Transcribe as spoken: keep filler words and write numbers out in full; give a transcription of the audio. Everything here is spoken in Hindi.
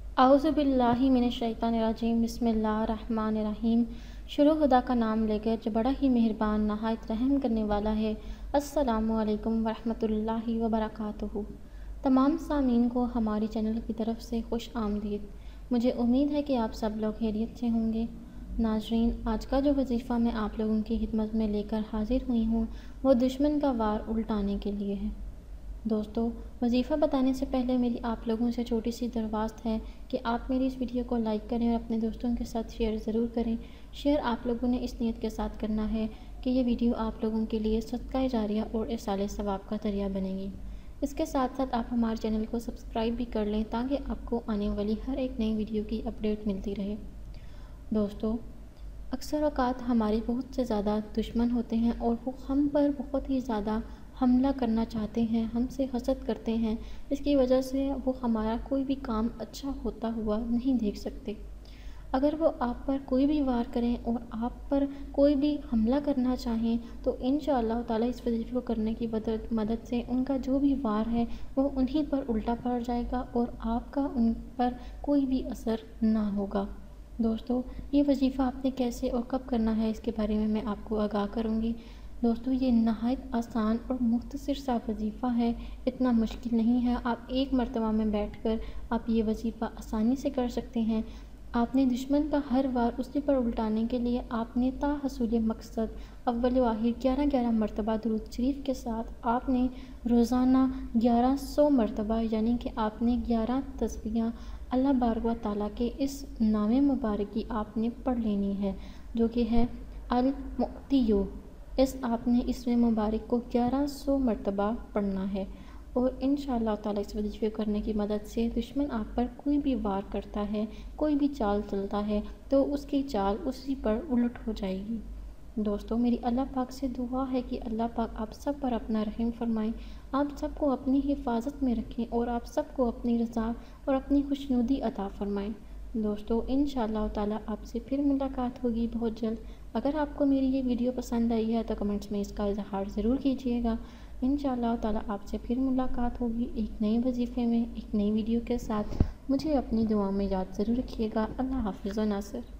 आउज़ुबिल्लाहि मिनश्शैतानिर्रजीम बिस्मिल्लाहिर्रहमानिर्रहीम। शुरू खुदा का नाम लेकर जो बड़ा ही मेहरबान नहायत रहम करने वाला है। अस्सलामु अलैकुम वरहमतुल्लाहि वबरकातुहू। तमाम सामीन को हमारी चैनल की तरफ से खुश आमदीद। मुझे उम्मीद है कि आप सब लोग खैरियत से होंगे। नाजरीन, आज का जो वजीफ़ा मैं आप लोगों की खिदमत में लेकर हाजिर हुई हूँ वो दुश्मन का वार उल्टाने के लिए है। दोस्तों, वजीफ़ा बताने से पहले मेरी आप लोगों से छोटी सी दरख्वास्त है कि आप मेरी इस वीडियो को लाइक करें और अपने दोस्तों के साथ शेयर ज़रूर करें। शेयर आप लोगों ने इस नीयत के साथ करना है कि ये वीडियो आप लोगों के लिए सदका जारिया और इरसाल सवाब का ज़रिया बनेगी। इसके साथ साथ आप हमारे चैनल को सब्सक्राइब भी कर लें ताकि आपको आने वाली हर एक नई वीडियो की अपडेट मिलती रहे। दोस्तों, अक्सर औक़ात हमारे बहुत से ज़्यादा दुश्मन होते हैं और वो हम पर बहुत ही ज़्यादा हमला करना चाहते हैं, हमसे हसद करते हैं। इसकी वजह से वो हमारा कोई भी काम अच्छा होता हुआ नहीं देख सकते। अगर वो आप पर कोई भी वार करें और आप पर कोई भी हमला करना चाहें तो इंशाअल्लाह ताला इस वजीफ़े को करने की मदद मदद से उनका जो भी वार है वो उन्हीं पर उल्टा पड़ जाएगा और आपका उन पर कोई भी असर ना होगा। दोस्तों, ये वजीफ़ा आपने कैसे और कब करना है इसके बारे में मैं आपको आगाह करूँगी। दोस्तों, ये नहायत आसान और मुख्तसर सा वजीफ़ा है, इतना मुश्किल नहीं है। आप एक मरतबा में बैठकर आप ये वजीफ़ा आसानी से कर सकते हैं। आपने दुश्मन का हर वार उसी पर उल्टाने के लिए आपने ताहसूल मकसद अव्वल व आखिर ग्यारह ग्यारह मरतबा दुरूद शरीफ के साथ आपने रोज़ाना ग्यारह सौ मरतबा यानी कि आपने ग्यारह तस्बीहां अल्लाह बारक व तआला के इस नामे मुबारक की आपने पढ़ लेनी है, जो कि है अल मुअतियो। इस आपने इसमें मुबारक को ग्यारह सौ मरतबा पढ़ना है और इंशाअल्लाह ताला इस वजीफ़े करने की मदद से दुश्मन आप पर कोई भी वार करता है, कोई भी चाल चलता है तो उसकी चाल उसी पर उलट हो जाएगी। दोस्तों, मेरी अल्लाह पाक से दुआ है कि अल्लाह पाक आप सब पर अपना रहम फरमाएं, आप सबको अपनी हिफाजत में रखें और आप सबको अपनी रज़ा और अपनी खुशनुदी अता फरमाएं। दोस्तों, इंशाअल्लाह ताला आपसे फिर मुलाकात होगी बहुत जल्द। अगर आपको मेरी ये वीडियो पसंद आई है तो कमेंट्स में इसका इज़हार ज़रूर कीजिएगा। इंशाअल्लाह ताला आपसे फिर मुलाकात होगी एक नए वजीफ़े में, एक नई वीडियो के साथ। मुझे अपनी दुआ में याद ज़रूर रखिएगा। अल्लाह हाफ़िज़ व नासिर।